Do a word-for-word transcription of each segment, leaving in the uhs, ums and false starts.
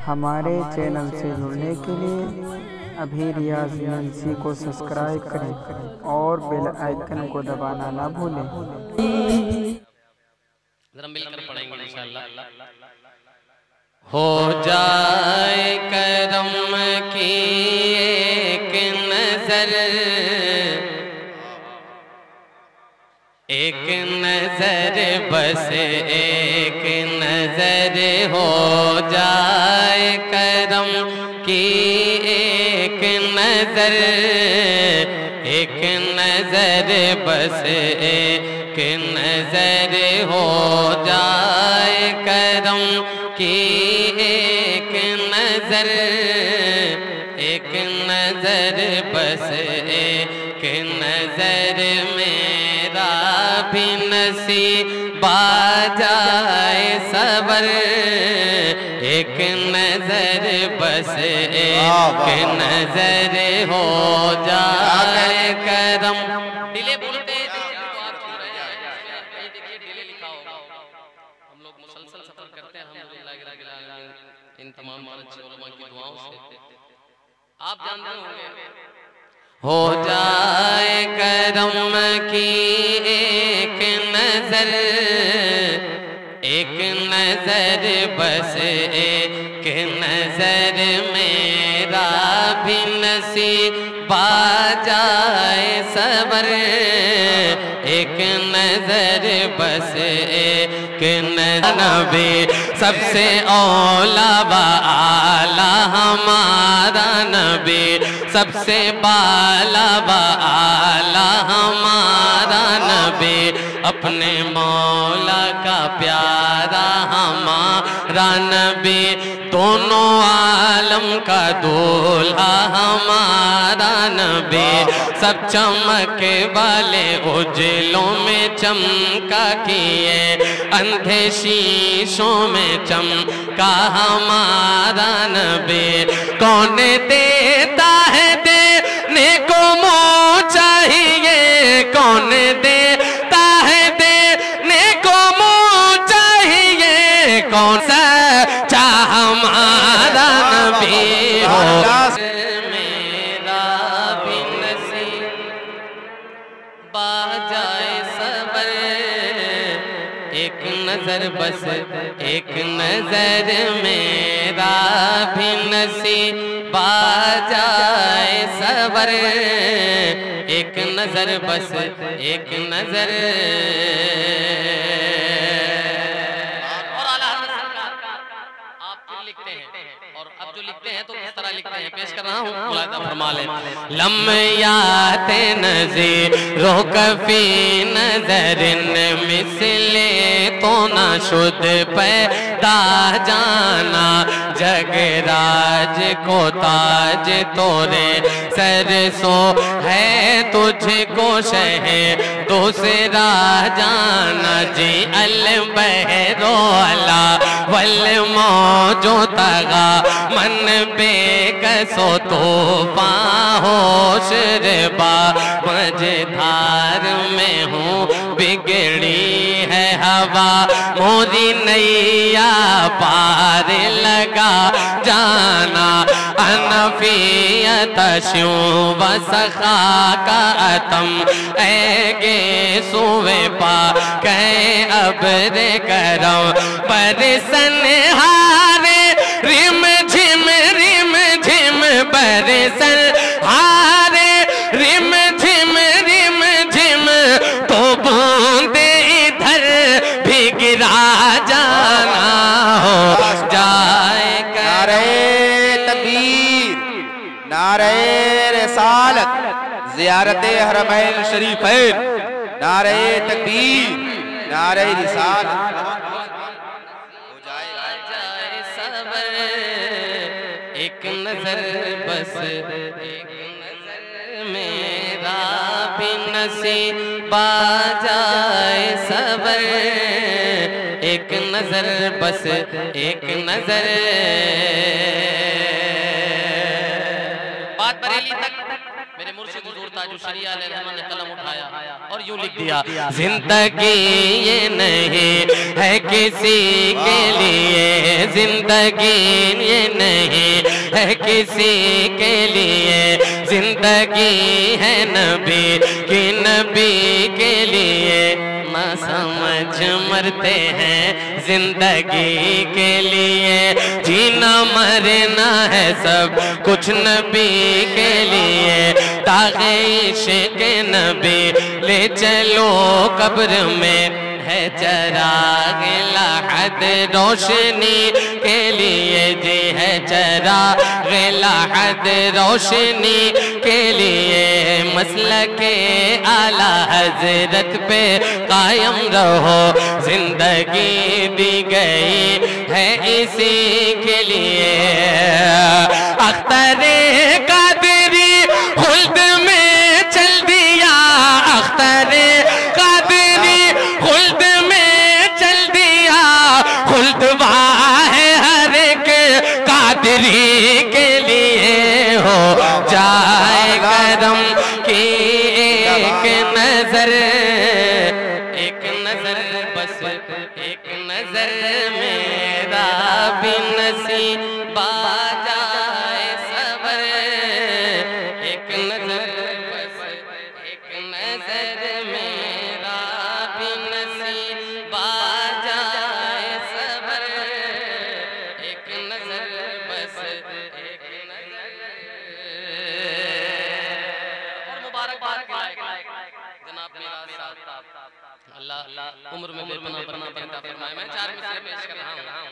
हमारे चैनल से जुड़ने के लिए अभी रियाज एजेंसी को सब्सक्राइब करें और बेल आइकन को दबाना ना भूलें। जरा मिलकर पढ़ेंगे इंशाअल्लाह। हो जाए करम की एक नजर, एक नजर बस एक नजर हो जाए करम की एक नजर, एक नजर बस एक नजर हो जाए करम की एक नजर, एक नजर बस एक नजर मेरा भी नसीब आ जाए सबर, एक नजर बस एक नजर हो जाए करम। डिले बोलते हैं देखिए डिले लिखा होगा। हम लोग मुसलसल सफर करते हैं अल्हम्दुलिल्लाह इन तमाम अच्छे उलमा की दुआओं से। आप जानते होंगे हो जाए करम की एक नजर, एक नजर बस एक नजर मेरा भी नसीब आ जाए सबर, एक नजर बस एक नजर नबी सबसे औला व आला हमारा नबी, सबसे बाला व आला हमारा नबी, अपने मौला का प्यारा हमारा नबी, दोनों आलम का दूल्हा हमारा नबी, सब चमके वाले उजलों में चमका किए, अंधे शीशों में चमका हमारा नबी, कौन देता है देने को मुँह चाहिए, कौन देता है देने को मुँह चाहिए, कौन सा चाह हमारा नबी हो मेरा भी नसीब आ जाए सबर, एक नजर बस एक नजर मेरा भी नसीब आ जाए सबर, एक नजर बस एक नजर। लिखते हैं और अब जो लिखते हैं तो किस तरह लिखते हैं पेश कर रहा हूँ, मुलाहिजा फरमा लें। लम्याते नज़ीरों कफ़ी नज़रिन मिसले तो ना शुद पैदा जाना, जगराज को ताज तोरे सरसो है तुझको शहे दूसरा जाना, जी अल बहरो अला वल मौजो तगा मन बेकसो तूफा होश रेबा, मझधार में हूँ बिगड़ी है हवा, मोरी नैया पार लगा जाना, अनफियत शूं वसखा का अतम ऐगे सुवे पा कह अब्र करम बरसन हारे, रिम झिम रिम झिम बरसन हारे, रिम झिम रिम झिम तो बूंदे इधर भी गिरा जाना हो जाए। नारे तकबीर, नारे रिसालत, ज़ियारत हरमैन शरीफैन, नारे तकबीर, नारे रिसालत। एक नजर बस एक नजर मेरा भी नसीब आ जाए सबर, एक नजर बस एक नजर। बात बरेली तक मेरे मुर्शिद हुजूर ताजु शरिया अलैहिस्सलाम ने कलम उठाया और यूं लिख दिया, जिंदगी ये नहीं है किसी के लिए, जिंदगी ये नहीं है किसी के लिए, जिंदगी है नबी की नबी के लिए। ना समझ मरते हैं जिंदगी के लिए, जीना मरना है सब कुछ नबी के लिए। तागे इश्क़ नबी ले चलो कब्र में, है चराग लहद रोशनी के लिए जी, है चराग लहद रोशनी के लिए। मसलके आला हजरत पे कायम रहो, जिंदगी दी गई है इसी के लिए। अख्तरे कादरी खुल्द में चल दिया, अख्तरे कादरी खुल्द में चल दिया। खुल्द है हर एक कादरी के लिए, हो जाए करम की एक नजर, एक नजर बस एक नजर मेरा भी नसीब आ जाए सबर। एक नजर बस एक नजर मेरा भी नसीब आ जाए सबर। एक नजर बस एक नजर। और मुबारकबाद के लायक जनाब मेरा साथ अल्लाह उम्र में बेपनाह बना देता फरमाए। मैं चार मिसरे पेश कर रहा हूं।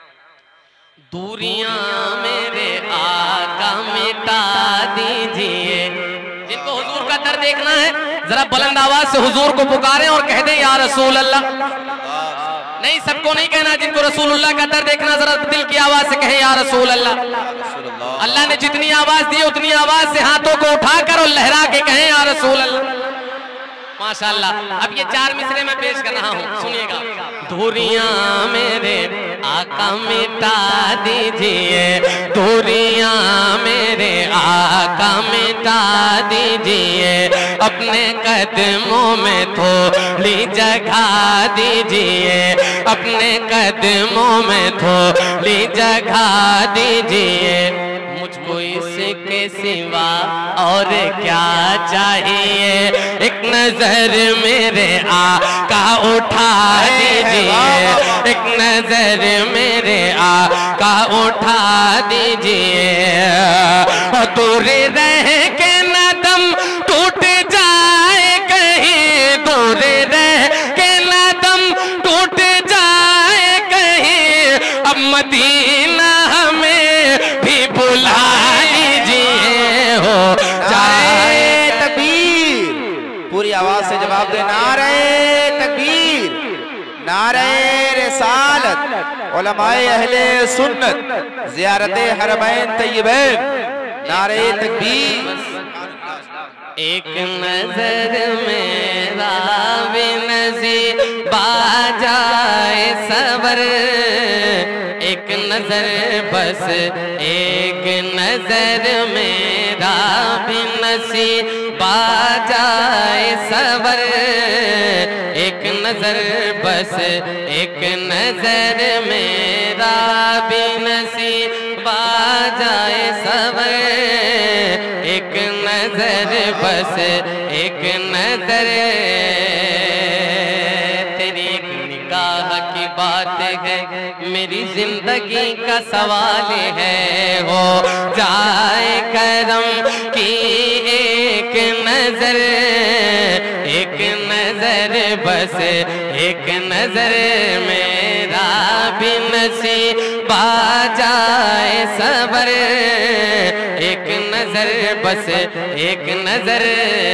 दूरियां मेरे आका मिटा दीजिए। जिनको हुजूर का दर देखना है जरा बुलंद आवाज से हुजूर को पुकारें और कह दें या रसूल अल्लाह। नहीं, सबको नहीं कहना, जिनको रसूलुल्लाह का दर देखना जरा दिल की आवाज से कहें या रसूल अल्लाह। अल्लाह ने जितनी आवाज दी उतनी आवाज से हाथों को उठाकर और लहरा के कहें या रसूल अल्लाह। माशाअल्लाह। अब ये चार मिसरे में पेश कर रहा हूँ, सुनिएगा। दूरियां मेरे आका मिटा दीजिए, दूरियां मेरे आका मिटा दीजिए। अपने कदमों में थोड़ी जगह दीजिए, अपने कदमों में थोड़ी जगह दीजिए। मुझको इसके सिवा और क्या चाहिए, एक नजर मेरे आका उठा दीजिए, एक नजर मेरे आका उठा दीजिए। दूर रह के न दम टूट जाए कहीं, दूर रह के न दम टूट जाए कहीं। अब मदीना हमें भी बुला लीजिए, हो जाए तकबीर। पूरी आवाज से जवाब दे, नारे तकबीर, नारे रिसालत, उलमाए अहले सुन्नत, ज़ियारते हरमैन तय्यबैन, नारे तकबीर। एक नजर मेरा भी नसीब आ जाए सबर। एक नजर बस एक नजर मेरा भी नसीब आ जाए सबर। एक नजर बस एक नजर मेरा भी नसीब आ जाए सबर। एक नजर बस एक नजर। तेरी एक निगाह की बात है, मेरी जिंदगी का सवाल है। हो जाए करम की एक नजर, एक नजर बस एक नजर मेरा भी नसीब आ जाए सबर। एक नजर बस एक नजर।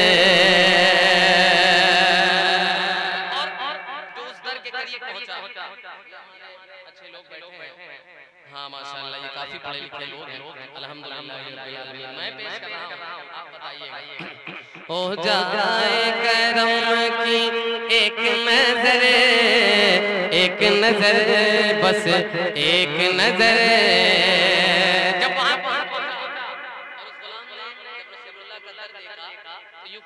और जो उस दर के करीब पहुंचा, अच्छे लोग बैठे हैं। हाँ माशाल्लाह, ये काफी पढ़े लिखे लोग हैं अल्हम्दुलिल्लाह रब्बिल आलमीन। मैं पेश कर रहा हूँ, आप बताइएगा। हो जाए करम की एक नजर, एक नजर बस एक नजर। जब वहां पहुंचा और उस गुलाम ने जब रसूलुल्लाह का दर देखा तो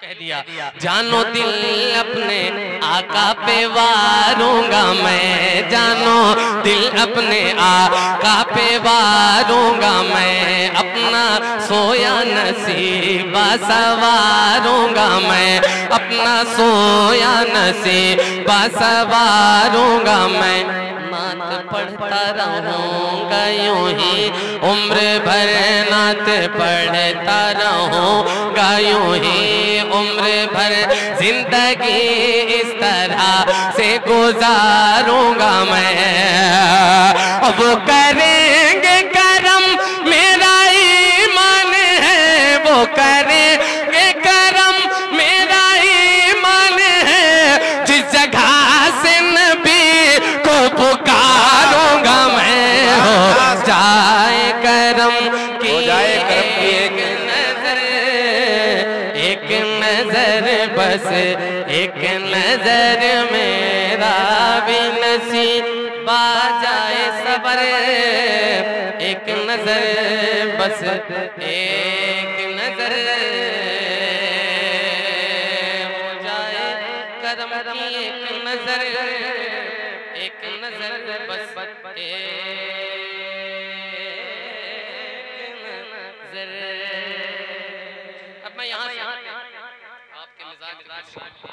जानो दिल अपने आका पे वारूंगा मैं, जानो दिल अपने आका पे वारूंगा मैं, अपना सोया नसीबा सवारूंगा मैं, अपना सोया नसीबा सवारूंगा मैं। नात पढ़ता रहूंगा यूं ही उम्र भर, नात पढ़ता रहूंगा यूं ही उम्र भर, जिंदगी इस तरह से गुजारूंगा मैं। अब करेंगे करम मेरा ईमान है, वो करेंगे करम मेरा ईमान है, जिस जगह से नबी को पुकारूंगा मैं, हो जाए करम की एक नजर, एक नजर बस एक नजर मेरा भी नसीब आ जाए सबर, एक नजर बस एक नजर हो जाए करम की एक नजर, एक नजर बस एक नजर। अब मैं यहाँ आपके मिजाज